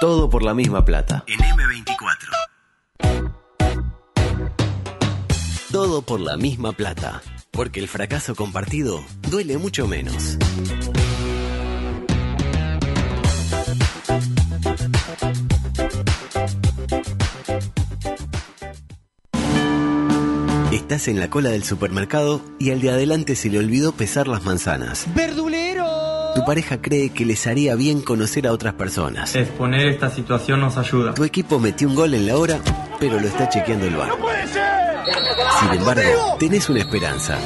Todo por la misma plata. En M24. Todo por la misma plata. Porque el fracaso compartido duele mucho menos. Estás en la cola del supermercado y al de adelante se le olvidó pesar las manzanas. ¡Verdulero! Tu pareja cree que les haría bien conocer a otras personas. Exponer esta situación nos ayuda. Tu equipo metió un gol en la hora, pero lo está chequeando el VAR. ¡No puede ser! Sin embargo, tenés una esperanza.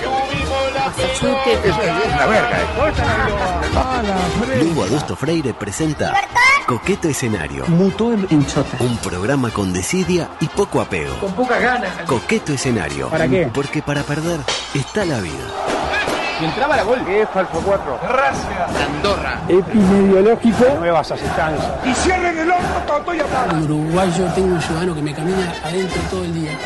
Lugo Adusto Freire presenta Coqueto Escenario. Mutó en chota. Un programa con desidia y poco apego. Con pocas ganas. Coqueto Escenario. ¿Para qué? Porque para perder está la vida. Y entraba la gol. ¿Qué es falso 4? Gracias. Andorra. Epidemiológico. Nuevas asistencias. Y cierren el horno, todo estoy apagado. En Uruguay yo tengo un ciudadano que me camina adentro todo el día.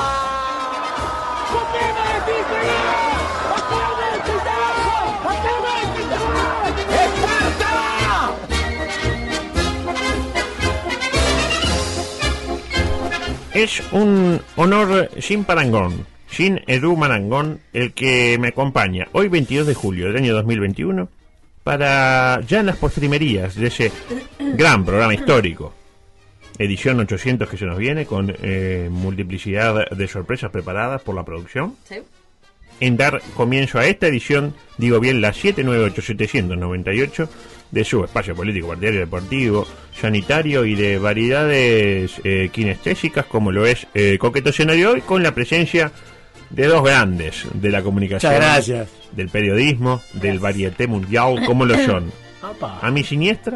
Es un honor sin parangón, sin Edu Marangón, el que me acompaña hoy 22 de julio del año 2021 para ya en las postrimerías de ese gran programa histórico, edición 800 que se nos viene con multiplicidad de sorpresas preparadas por la producción. Sí. En dar comienzo a esta edición, digo bien, la 798-798 de su espacio político, partidario, deportivo, sanitario y de variedades kinestésicas, como lo es Coqueto Escenario hoy, con la presencia de dos grandes de la comunicación. Muchas gracias. Del periodismo, del varieté mundial, como lo son. Opa. A mi siniestra,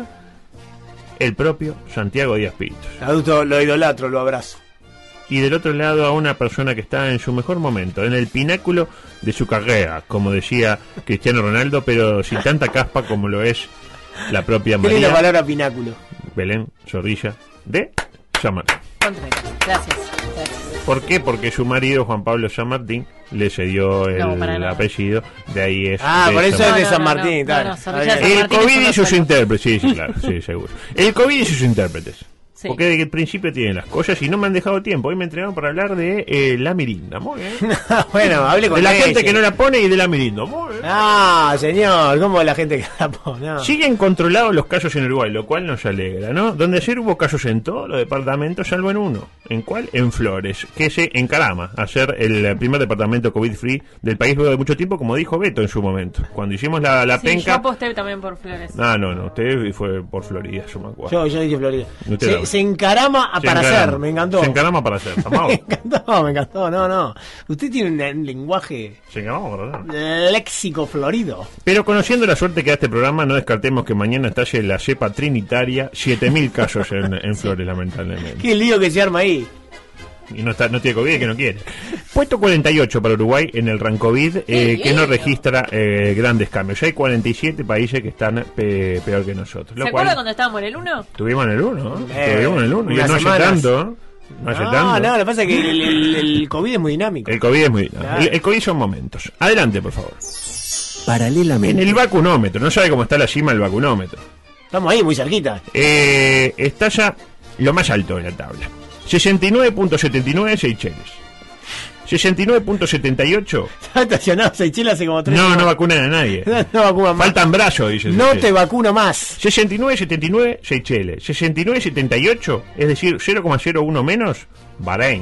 el propio Santiago Díaz Pintos. Adulto, lo idolatro, lo abrazo. Y del otro lado a una persona que está en su mejor momento, en el pináculo de su carrera, como decía Cristiano Ronaldo, pero sin tanta caspa como lo es la propia Qué linda María palabra, pináculo. Belén Zorrilla de San Martín. Gracias. ¿Por qué? Porque su marido, Juan Pablo San Martín, le cedió el apellido, de ahí es... Por eso es de San Martín. El COVID y sus intérpretes, sí, claro, sí, seguro. El COVID y sus intérpretes. Sí. Porque desde el principio tienen las cosas y no me han dejado tiempo. Hoy me entregaron para hablar de la mirinda. Muy bien. Bueno, hable con de la gente que no la pone y de la mirinda. Muy bien. Señor, ¿cómo la gente que la pone? No. Siguen controlados los casos en Uruguay, lo cual nos alegra, ¿no? Donde ayer hubo casos en todos los departamentos, salvo en uno. ¿En cuál? En Flores, que se encarama a ser el primer departamento COVID-free del país luego de mucho tiempo, como dijo Beto en su momento. Cuando hicimos la penca... Yo aposté también por Flores. No, usted fue por Florida, yo me acuerdo. Yo dije Florida. Se encarama para hacer, me encantó. Se encarama para hacer, me encantó, no. Usted tiene un lenguaje se encarama para hacer. Léxico florido. Pero conociendo la suerte que da este programa, no descartemos que mañana estalle la cepa trinitaria, 7.000 casos en Flores, lamentablemente. Qué lío que se arma ahí. Y no tiene COVID, que no quiere. Puesto 48 para Uruguay en el Rancovid, que no registra grandes cambios. Ya hay 47 países que están peor que nosotros. ¿Se acuerda cuando estábamos en el 1? Estuvimos en el 1, ¿no? Estuvimos en el 1. Y no hace tanto, lo que pasa es que el COVID es muy dinámico. El COVID es muy dinámico. Claro. El COVID son momentos. Adelante, por favor. Paralelamente. En el vacunómetro. No sabe cómo está la cima del vacunómetro. Estamos ahí, muy cerquita. Está ya lo más alto de la tabla. 69.79 Seychelles. 69.78. Está estacionado Seychelles hace como 3 años. No vacunan a nadie. No vacunan más. Faltan brazos, dice. No te vacuno más. 69.79 Seychelles. 69.78, es decir, 0,01 menos, Bahrein.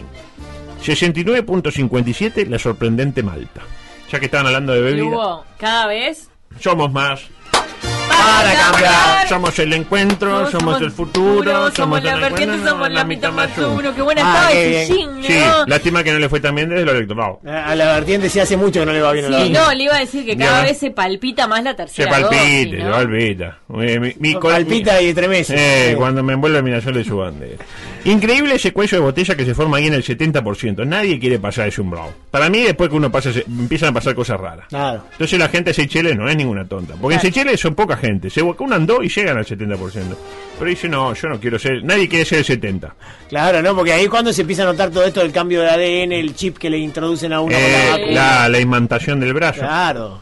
69.57 la sorprendente Malta. Ya que estaban hablando de bebida. Hugo, cada vez somos más. Para cambiar. Somos el encuentro, somos el futuro, somos la vertiente, somos la mitad más uno. Qué buena estaba ese jingle. Sí, lástima que no le fue tan bien desde lo electoral. A la vertiente sí hace mucho que no le va bien. Sí, no, le iba a decir que cada vez se palpita más la tercera dosis, ¿no? Se palpita. Palpita y estremece. Cuando me envuelve el mirasol de su bandera. Increíble ese cuello de botella que se forma ahí en el 70%. Nadie quiere pasar ese umbral. Para mí, después que uno pasa, empiezan a pasar cosas raras. Claro. Entonces la gente de Seychelles no es ninguna tonta. Porque en Seychelles son poca gente. Se vacunan 2 y llegan al 70%. Pero dice, no, yo no quiero ser... Nadie quiere ser el 70%. Claro, ¿no? Porque ahí cuando se empieza a notar todo esto del cambio de ADN, el chip que le introducen a uno con la vacuna. La imantación del brazo. Claro.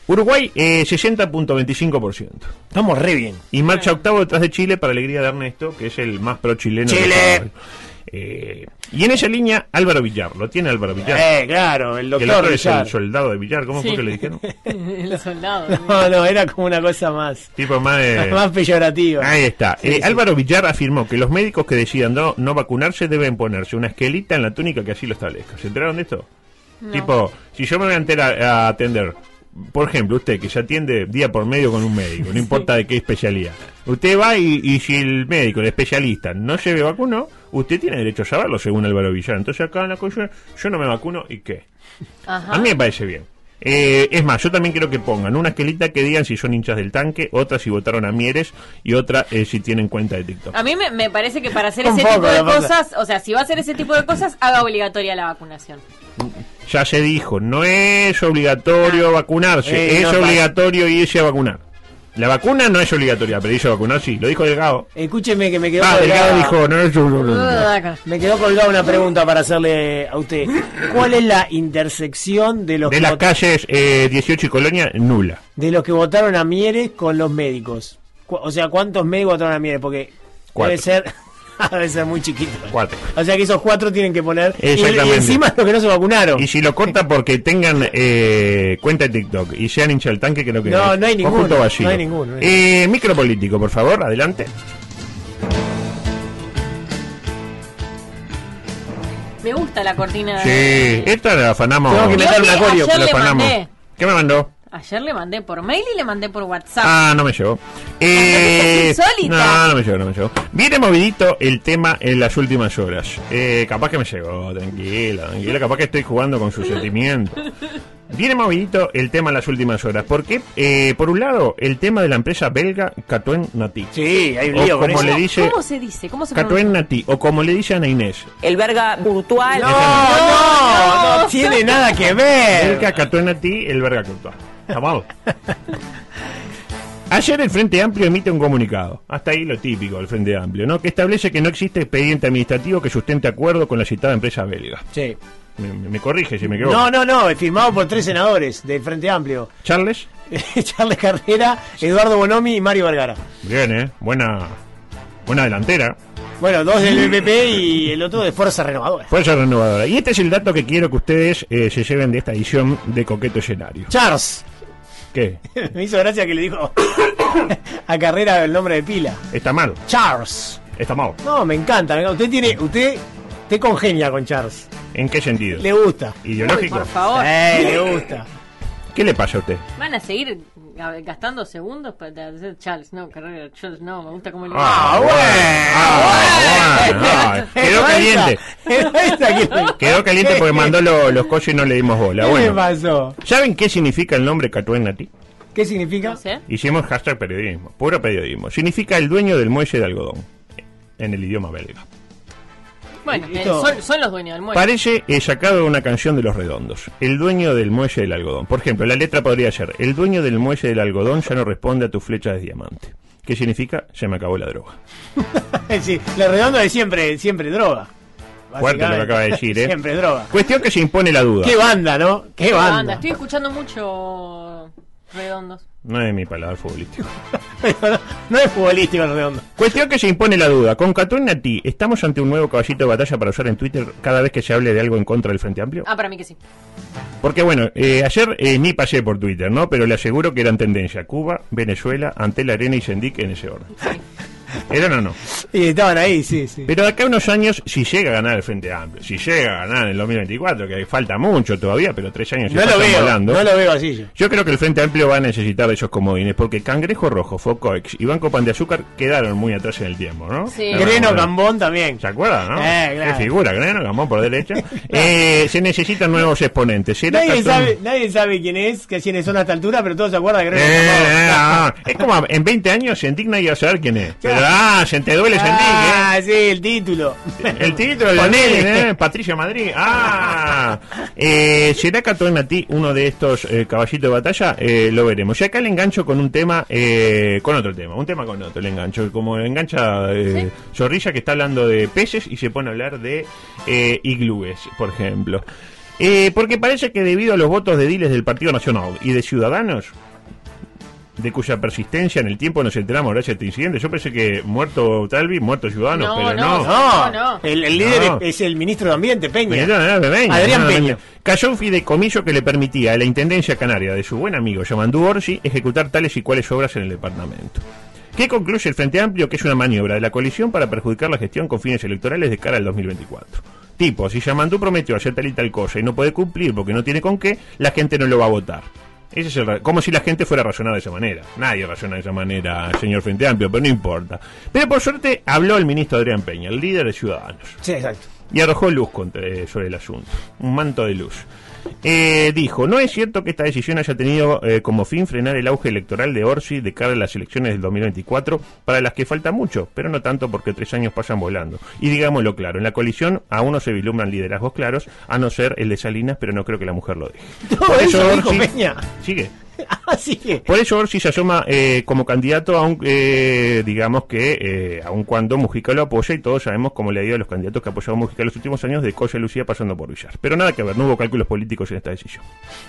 Uruguay, 60.25%. Estamos re bien. Y marcha octavo detrás de Chile, para alegría de Ernesto, que es el más pro chileno. ¡Chile! Y en esa línea, Álvaro Villar. ¿Lo tiene Álvaro Villar? Claro, el Que doctor el otro es Villar. el soldado de Villar. ¿Cómo Sí. fue que le dijeron? El soldado. No, era como una cosa más, Tipo más de... más peyorativa. Ahí está. Sí, sí. Álvaro Villar afirmó que los médicos que decidan no vacunarse deben ponerse una esquelita en la túnica que así lo establezca. ¿Se enteraron de esto? No. Tipo, si yo me voy a atender, por ejemplo, usted que se atiende día por medio con un médico, no importa de qué especialidad, usted va y si el médico, el especialista, no se ve vacuno, usted tiene derecho a saberlo, según Álvaro Villar. Entonces acá en la cosa, yo no me vacuno y qué. Ajá. A mí me parece bien. Es más, yo también quiero que pongan una esquelita que digan si son hinchas del tanque, otra si votaron a Mieres y otra si tienen cuenta de TikTok. A mí me parece que para hacer Un ese poco, tipo de la verdad. cosas, o sea, si va a hacer ese tipo de cosas, haga obligatoria la vacunación. Ya se dijo, no es obligatorio vacunarse, es no pasa. obligatorio irse a vacunar. La vacuna no es obligatoria, pero irse a vacunar sí, lo dijo Delgado. Escúcheme que me quedó Delgado colgada. dijo, no es obligatorio. Me quedó colgada una pregunta para hacerle a usted. ¿Cuál es la intersección de los De que las calles 18 y Colonia, nula. de los que votaron a Mieres con los médicos? O sea, ¿cuántos médicos votaron a Mieres? Porque Cuatro. debe ser muy chiquito. 4. O sea que esos 4 tienen que poner. Y Exactamente. encima los que no se vacunaron. Y si lo corta porque tengan cuenta de TikTok y sean hincha del tanque, creo que No, es no hay ninguno, conjunto vacío. no hay ninguno, no hay Micropolítico, por favor, adelante. Me gusta la cortina. Sí, esta la afanamos. Tengo que Creo meter que una coreo, ayer la le afanamos. mandé. ¿Qué me mandó? Ayer le mandé por mail y le mandé por WhatsApp. Ah, no me llegó. Es insólita. No me llegó. Viene movidito el tema en las últimas horas. Capaz que me llegó, tranquila, capaz que estoy jugando con sus sentimientos. Viene movidito el tema en las últimas horas. Porque, por un lado, el tema de la empresa belga Catoen Nati. Sí, hay un O lío con como eso. le dice ¿Cómo se dice? ¿Cómo se Catoen pronuncia? Nati, o como le dice Ana Inés. El verga virtual. No tiene nada que ver. Belga Catoen Nati, el verga Courtois. ¿Está mal? Ayer el Frente Amplio emite un comunicado, hasta ahí lo típico del Frente Amplio, ¿no? Que establece que no existe expediente administrativo que sustente acuerdo con la citada empresa belga. Sí. Me corrige si me equivoco. No, firmado por 3 senadores del Frente Amplio. Charles, Charles Carrera, Eduardo Bonomi y Mario Vergara. bien, buena delantera. Bueno, 2 del PP y el otro de Fuerza Renovadora. Fuerza renovadora. Y este es el dato que quiero que ustedes se lleven de esta edición de Coqueto Escenario. Charles. ¿Qué? Me hizo gracia que le dijo a Carrera el nombre de pila. ¿Está mal? Charles. ¿Está mal? No, me encanta. Usted congenia con Charles. ¿En qué sentido? Le gusta. ¿Ideológico? Por favor. Le gusta. ¿Qué le pasa a usted? ¿Van a seguir gastando segundos para hacer Charles? No, Carrera, Charles, no, me gusta cómo le Quedó caliente. Quedó caliente porque mandó los coches y no le dimos bola. ¿Qué le Bueno, pasó? ¿saben qué significa el nombre Catoen Nati? ¿Qué significa? No sé. Hicimos hashtag periodismo, puro periodismo. Significa el dueño del muelle de algodón, en el idioma belga. Bueno, Esto- son los dueños del muelle. Parece sacado de una canción de Los Redondos. El dueño del muelle del algodón. Por ejemplo, la letra podría ser: el dueño del muelle del algodón ya no responde a tu flecha de diamante. ¿Qué significa? Se me acabó la droga. Sí, la redonda de siempre droga. Fuerte lo que acaba de decir, ¿eh? Siempre droga. Cuestión que se impone la duda. Qué banda, ¿no? Qué banda. Estoy escuchando mucho Redondos. No es mi palabra futbolístico. No es futbolístico el redondo. Cuestión que se impone la duda. Con Catoen Nati, ¿estamos ante un nuevo caballito de batalla para usar en Twitter cada vez que se hable de algo en contra del Frente Amplio? Ah, para mí que sí. Porque bueno, ayer ni pasé por Twitter, ¿no? Pero le aseguro que eran tendencia Cuba, Venezuela, Antel Arena y Sendic en ese orden. ¿Eran o no? Y estaban ahí, sí. Pero de acá a unos años, si llega a ganar el Frente Amplio, si llega a ganar en el 2024, que falta mucho todavía, pero 3 años No se lo pasan veo, volando. no lo veo así yo. Yo creo que el Frente Amplio va a necesitar de esos comodines, porque Cangrejo Rojo, Focoex y Banco Pan de Azúcar quedaron muy atrás en el tiempo, ¿no? Sí. No, Greno no, no. Cambón también. ¿Se acuerdan, no? Claro. Qué figura, Greno Cambón por derecha. Se necesitan nuevos exponentes. ¿Será Nadie sabe quiénes son a esta altura, pero todos se acuerdan de Greno Cambón. Es como en 20 años Sendic nadie va a saber quién es. Pero, se te duele Sendic, Sí, el título. El título de Ponele. Patricia Madrid. ¿Será Catoen Nati uno de estos caballitos de batalla? Lo veremos. Y acá le engancho con un tema, con otro tema. Un tema con otro le engancho. Como engancha Zorrilla, que está hablando de peces y se pone a hablar de iglúes, por ejemplo. Porque parece que debido a los votos de ediles del Partido Nacional y de Ciudadanos, de cuya persistencia en el tiempo nos enteramos gracias a este incidente. Yo pensé que muerto Talvi, muerto Ciudadanos, pero no. El líder es el ministro de Ambiente, Peña. Adrián Peña. Cayó un fideicomiso que le permitía a la Intendencia Canaria de su buen amigo Yamandú Orsi ejecutar tales y cuales obras en el departamento. ¿Qué concluye el Frente Amplio? Que es una maniobra de la coalición para perjudicar la gestión con fines electorales de cara al 2024. Tipo, si Yamandú prometió hacer tal y tal cosa y no puede cumplir porque no tiene con qué, la gente no lo va a votar. Ese es como si la gente fuera a razonar de esa manera. Nadie razona de esa manera, señor Frente Amplio, pero no importa. Pero por suerte habló el ministro Adrián Peña, el líder de Ciudadanos. Sí, exacto. Y arrojó luz sobre el asunto. Un manto de luz. Dijo, no es cierto que esta decisión haya tenido como fin frenar el auge electoral de Orsi de cara a las elecciones del 2024, para las que falta mucho, pero no tanto porque 3 años pasan volando. Y digámoslo claro, en la coalición aún no se vislumbran liderazgos claros, a no ser el de Salinas, pero no creo que la mujer lo deje. Por eso dijo Peña. Sigue. Sigue. Por eso Orsi se asoma como candidato, digamos que aun cuando Mujica lo apoya, y todos sabemos cómo le ha ido a los candidatos que ha apoyado a Mujica en los últimos años, de Colla Lucía pasando por Villar. Pero nada que ver, no hubo cálculos políticos en esta decisión.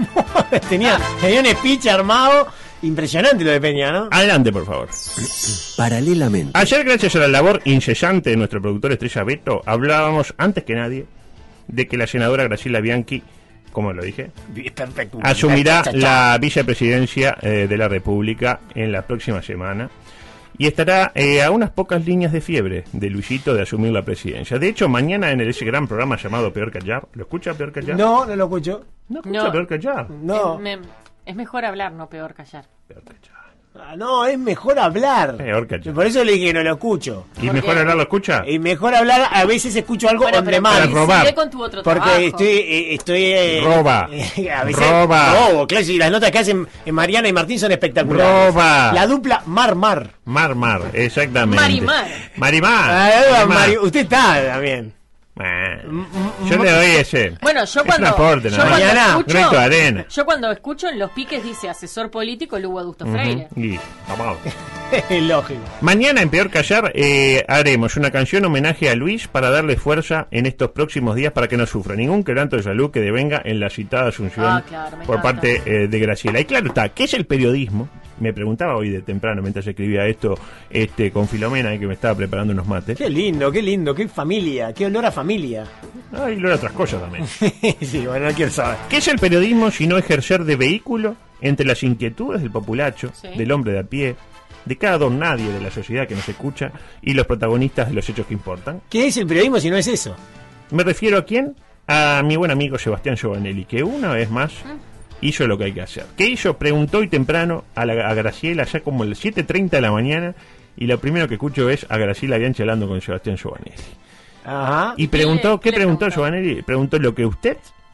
tenía un speech armado impresionante lo de Peña, ¿no? Adelante, por favor. Paralelamente. Ayer, gracias a la labor incesante de nuestro productor Estrella Beto, hablábamos antes que nadie de que la senadora Graciela Bianchi, como lo dije, perfecto, asumirá la vicepresidencia de la República en la próxima semana y estará a unas pocas líneas de fiebre de Luisito de asumir la presidencia. De hecho, mañana en ese gran programa llamado Peor Callar, ¿lo escucha Peor Callar? No lo escucho. ¿No escucha Peor Callar? No. Es mejor hablar, no peor callar. Peor Callar. No, es mejor hablar. Peor callar. Por eso le dije que no lo escucho. ¿Y mejor hablar lo escucha? Y mejor hablar, a veces escucho algo on demand. Robar. Con tu otro porque trabajo. estoy roba. A veces roba. Claro, y las notas que hacen Mariana y Martín son espectaculares. Roba. La dupla Mar, exactamente. Marimar. Usted está también. Yo le doy ese. Bueno, yo cuando escucho en los piques dice asesor político Lugo Augusto Freire. Es lógico. Mañana en Peor Callar haremos una canción homenaje a Luis para darle fuerza en estos próximos días para que no sufra ningún quebranto de salud que devenga en la citada asunción por parte de Graciela. Y claro está, ¿qué es el periodismo? Me preguntaba hoy de temprano mientras escribía esto con Filomena, que me estaba preparando unos mates. Qué lindo, qué familia, qué olor a familia. Y olor a otras cosas también. Sí, bueno, no quiero saber. ¿Qué es el periodismo si no ejercer de vehículo entre las inquietudes del populacho, del hombre de a pie, de cada don nadie de la sociedad que nos escucha y los protagonistas de los hechos que importan? ¿Qué es el periodismo si no es eso? ¿Me refiero a quién? A mi buen amigo Sebastián Giovanelli, que una vez más hizo lo que hay que hacer. ¿Qué hizo? Preguntó hoy temprano a Graciela, ya como el 7:30 de la mañana, y lo primero que escucho es a Graciela Bianchi hablando con Sebastián Giovanelli. Ajá. Y preguntó, ¿qué preguntó Giovanelli? Preguntó lo que usted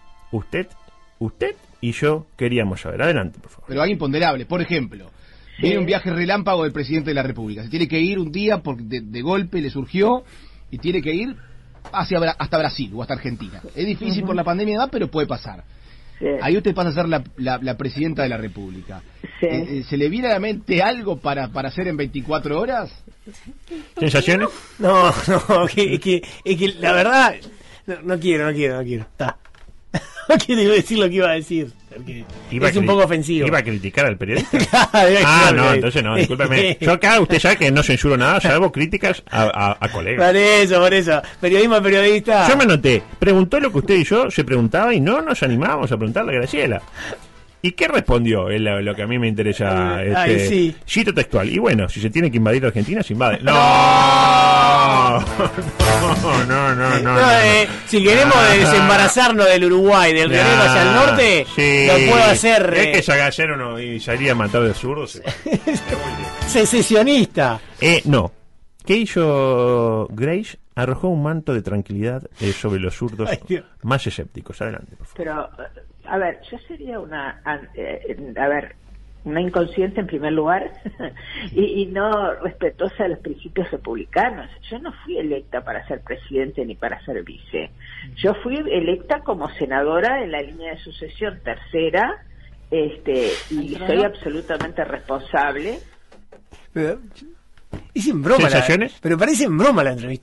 y yo queríamos saber. Adelante, por favor. Pero hay imponderable. Por ejemplo, viene un viaje relámpago del presidente de la República. Se tiene que ir un día porque de golpe le surgió y tiene que ir hasta Brasil o hasta Argentina. Es difícil por la pandemia y demás, pero puede pasar. Sí. Ahí usted pasa a ser la presidenta de la República. Sí. ¿Se le viene a la mente algo para hacer en 24 horas? ¿Sensaciones? No, que la verdad, no quiero. Está. No quiero decir lo que iba a decir. Es un poco ofensivo. ¿Iba a criticar al periodista? No, entonces no, discúlpeme. Yo acá, usted sabe que no censuro nada, salvo críticas a colegas. Por eso. Periodismo, periodista. Yo me anoté. Preguntó lo que usted y yo se preguntaba y no nos animábamos a preguntarle a Graciela. ¿Y qué respondió? Es lo que a mí me interesa. Cito textual. Y bueno, si se tiene que invadir Argentina, se invade. No. Si queremos desembarazarnos del Uruguay, del Río Negro hacia el norte, lo puedo hacer. Es que Sagallero uno y salía a matar de zurdo. Secesionista. No. ¿Qué hizo Grace? Arrojó un manto de tranquilidad sobre los zurdos más escépticos. Adelante, por favor. Pero, a ver, yo sería una inconsciente en primer lugar y no respetuosa de los principios republicanos. Yo no fui electa para ser presidente ni para ser vice. Yo fui electa como senadora en la línea de sucesión tercera, y soy absolutamente responsable. Es en broma. ¿Sensaciones? Pero parece en broma la entrevista.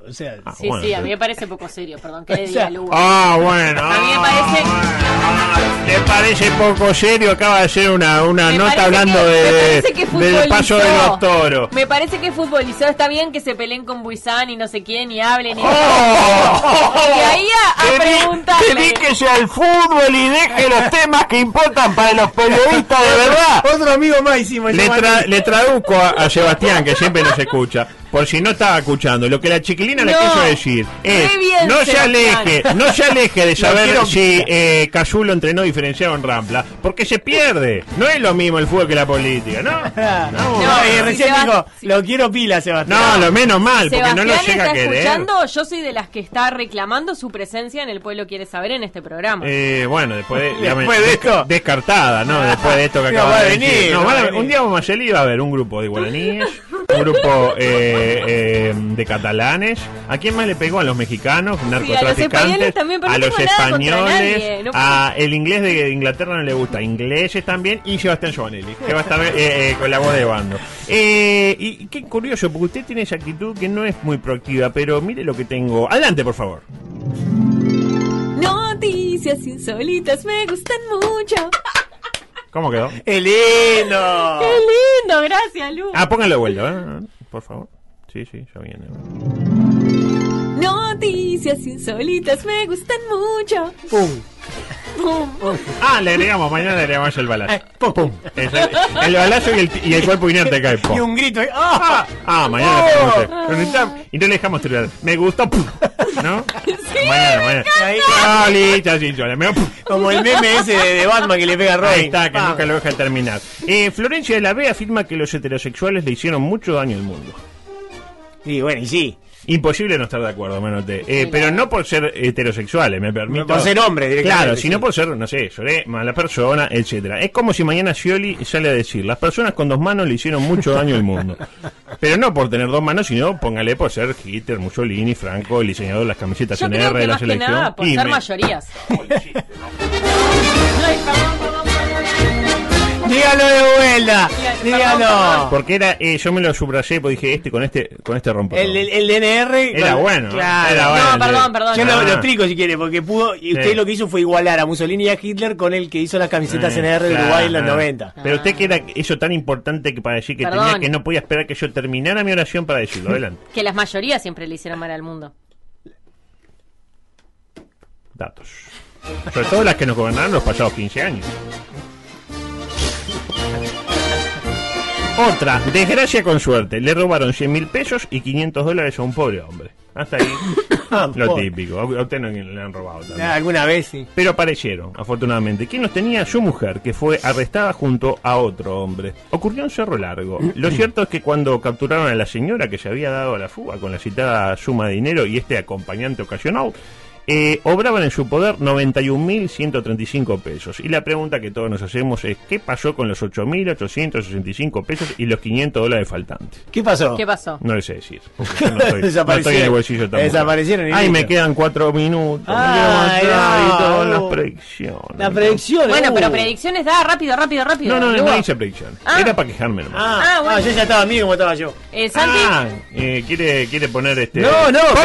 O sea, sí, bueno, sí, a mí me parece poco serio, perdón, que le diga Lugo. Bueno. A mí me parece... ¿Te parece poco serio? Acaba de hacer una nota hablando del paso de los toros. Me parece que futbolizó, está bien que se peleen con Buizán y no sé quién, y hablen y... y ahí a preguntarle... Dedíquese al fútbol y deje los temas que importan para los periodistas de verdad. Otro amigo más hicimos. Le traduzco a Sebastián, que siempre nos escucha, por si no estaba escuchando. Lo que la chiquilina le quiso decir es, no se aleje de saber si Casulo entrenó diferenciado en Rampla, porque se pierde. No es lo mismo el fútbol que la política, ¿no? Recién dijo, lo quiero pila, Sebastián. No, lo menos mal, porque Sebastián no lo llega a querer. Escuchando, yo soy de las que está reclamando su presencia en El Pueblo Quiere Saber en este programa. Bueno, después de esto, descartada, ¿no? Después de esto que acaba de decir. Un día vamos a salir, va a haber un grupo de guaraníes, un grupo de catalanes. ¿A quién más le pegó? A los mexicanos, narcotraficantes, a los españoles, el inglés de Inglaterra no le gusta, ingleses también, y Sebastián Giovanelli, que va a estar con la voz de bando. Y qué curioso, porque usted tiene esa actitud que no es muy proactiva, pero mire lo que tengo. Adelante, por favor. Noticias insólitas me gustan mucho. ¿Cómo quedó? ¡Qué lindo! ¡Qué lindo! Gracias, Lu. Póngalo de vuelta, por favor. Sí, ya viene. Noticias insólitas me gustan mucho. ¡Pum! Le agregamos, mañana le agregamos el balazo. ¡Pum! El balazo y el cuerpo inerte cae. ¡Pum! Y un grito. Mañana y no le dejamos tirar. Me gustó. ¿No? Sí, mañana. Como el meme ese de Batman que le pega a Robin. Ahí está, que nunca lo deja terminar. Florencia de la B afirma que los heterosexuales le hicieron mucho daño al mundo. Sí, bueno, y sí. Imposible no estar de acuerdo, Menote. Pero no por ser heterosexuales, me permito. Por ser hombre, directamente. Claro, sino por ser, no sé, lloré, mala persona, etcétera. Es como si mañana Scioli sale a decir, las personas con 2 manos le hicieron mucho daño al mundo. Pero no por tener 2 manos, sino póngale por ser Hitler, Mussolini, Franco, el diseñador de las camisetas NR de la selección. Que nada, por ser mayorías. Dígalo de vuelta, dígalo. Porque era, yo me lo subrayé porque dije, con este rompo. El DNR era bueno. Claro. Era bueno. No, perdón. Yo lo explico si quiere, porque pudo, y usted lo que hizo fue igualar a Mussolini y a Hitler con el que hizo las camisetas NR de Uruguay en los 90. Pero usted que era eso tan importante que para decir que tenía que no podía esperar que yo terminara mi oración para decirlo. Adelante. Que las mayorías siempre le hicieron mal al mundo. Datos. Sobre todo las que nos gobernaron los pasados 15 años. Otra, desgracia con suerte. Le robaron 100.000 pesos y $500 a un pobre hombre. Hasta ahí, lo típico. A usted no le han robado también. Alguna vez sí. Pero aparecieron, afortunadamente. ¿Quién los tenía? Su mujer, que fue arrestada junto a otro hombre. Ocurrió en Cerro Largo. Lo cierto es que cuando capturaron a la señora que se había dado a la fuga con la citada suma de dinero y este acompañante ocasional, obraban en su poder 91.135 pesos. Y la pregunta que todos nos hacemos es, ¿qué pasó con los 8.865 pesos y los $500 faltantes? ¿Qué pasó? No les sé decir, porque yo no estoy en el bolsillo tampoco. Desaparecieron. Ay, me quedan 4 minutos. Las predicciones. Las predicciones. Bueno, pero predicciones da rápido. No hice predicciones. Era para quejarme nomás. Bueno. Yo ya estaba amigo como estaba yo. Santi. ¿Quiere poner este? No,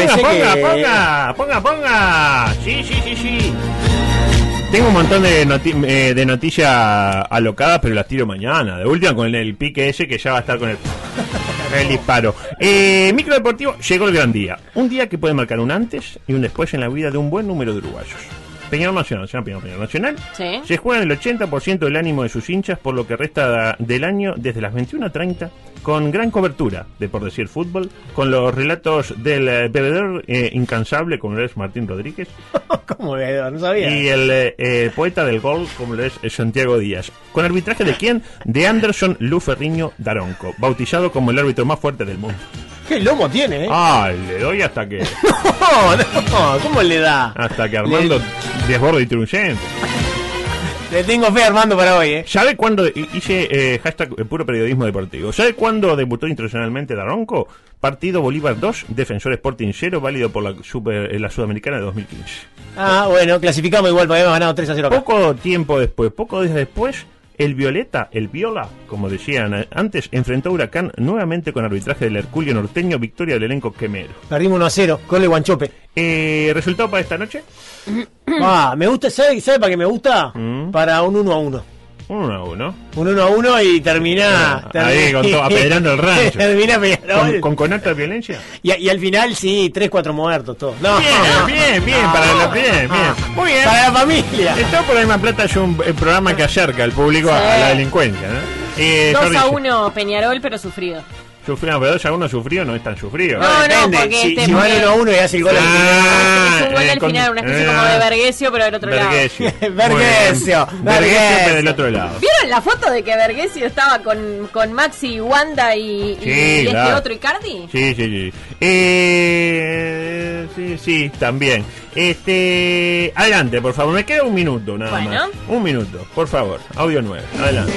Ponga. Sí. Tengo un montón de noticias alocadas, pero las tiro mañana. De última con el pique ese que ya va a estar con el disparo. Micro Deportivo, llegó el gran día. Un día que puede marcar un antes y un después en la vida de un buen número de uruguayos. Peñarol Nacional, ¿Sí? Se juega el 80% del ánimo de sus hinchas por lo que resta del año desde las 21:30, con gran cobertura de Por Decir Fútbol, con los relatos del bebedor incansable como lo es Martín Rodríguez. ¿Cómo bebedor? No sabía. Y el poeta del gol como lo es Santiago Díaz. ¿Con arbitraje de quién? De Anderson Luferriño Daronco, bautizado como el árbitro más fuerte del mundo. ¿Qué lomo tiene, le doy hasta que... No, ¿cómo le da? Hasta que Armando desborde y triunfante. Le tengo fe a Armando para hoy, ¿Sabe cuándo? Hice hashtag puro periodismo deportivo. ¿Sabe cuándo debutó internacionalmente Daronco? Partido Bolívar 2, Defensor Sporting 0, válido por la Sudamericana de 2015. Bueno, clasificamos igual, porque habíamos ganado 3-0 acá. Pocos días después, El Viola, como decían antes, enfrentó a Huracán nuevamente con arbitraje del Herculio norteño, victoria del elenco quemero. Perdimos 1-0, gol de Guanchope. ¿Resultado para esta noche? Me gusta, ¿sabe para qué me gusta? Para un 1-1. 1-1. Un 1-1 y termina ahí con todo, apedrando el rancho. Termina Peñarol. ¿Con conato de violencia? Y al final sí, 3-4 muertos, todo. No. Bien, bien. Muy bien. Para la familia. Esto por la misma plata es un programa que acerca al público a la delincuencia, ¿no? 2-1 Peñarol, pero sufrido. Sufrido, pero 2-1 sufrido no es tan sufrido. No, porque si van 1-1 y hace el gol al final. Es un gol al final, una especie como de Vergesio, pero del otro lado. Vergesio, pero del otro lado. ¿Vieron la foto de que Vergesio estaba con Maxi, Wanda y este otro Icardi? Sí, también. Adelante, por favor, me queda un minuto nada más. Un minuto, por favor. Audio 9, adelante.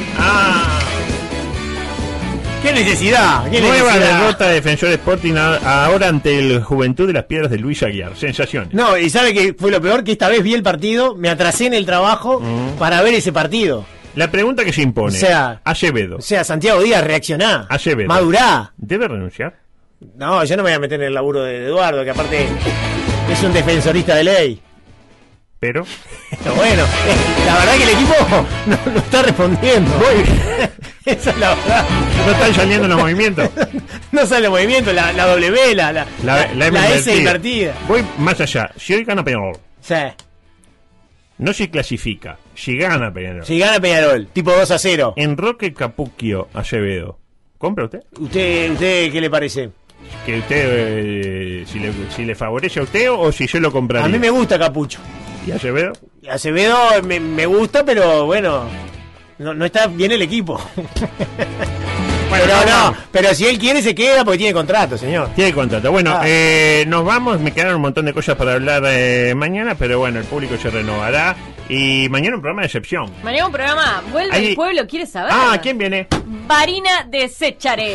¡Qué necesidad! Nueva derrota de Defensor Sporting ahora ante el Juventud de las Piedras de Luis Aguiar. Sensaciones. No, y ¿sabe qué fue lo peor? Que esta vez vi el partido, me atrasé en el trabajo para ver ese partido. La pregunta que se impone. O sea, Acevedo. Santiago Díaz, reaccioná. Acevedo. Madurá. ¿Debe renunciar? No, yo no me voy a meter en el laburo de Eduardo, que aparte es un defensorista de ley. Pero bueno, la verdad que el equipo no está respondiendo. Esa es la verdad. No están saliendo los movimientos. No sale el movimiento, la W, la S invertida. Voy más allá. Si hoy gana Peñarol. Sí. No se clasifica. Si gana Peñarol. Si gana Peñarol, tipo 2-0. En Roque Capucchio Acevedo. ¿Compra usted? ¿Usted qué le parece? Que usted, si le favorece a usted o si yo lo compraría. A mí me gusta Capucho. ¿Y Acevedo? Acevedo me gusta, pero bueno, no está bien el equipo. Bueno, pero si él quiere se queda porque tiene contrato, señor. Tiene contrato. Bueno, nos vamos, me quedaron un montón de cosas para hablar mañana, pero bueno, el público se renovará. Y mañana un programa de excepción. Mañana un programa, vuelve el pueblo, ¿quiere saber? ¿Quién viene? Varina de Secharé.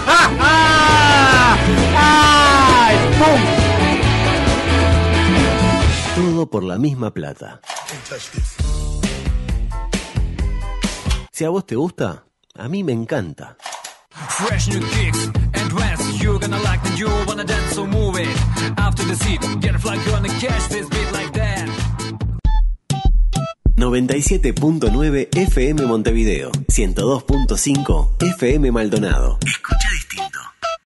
¡Pum! Todo por la misma plata. Si a vos te gusta, a mí me encanta. Fresh new kicks and dance, you're gonna like that, you wanna dance, so move it. After the seat, get a flag, gonna catch this beat like that. 97.9 FM Montevideo, 102.5 FM Maldonado. Escucha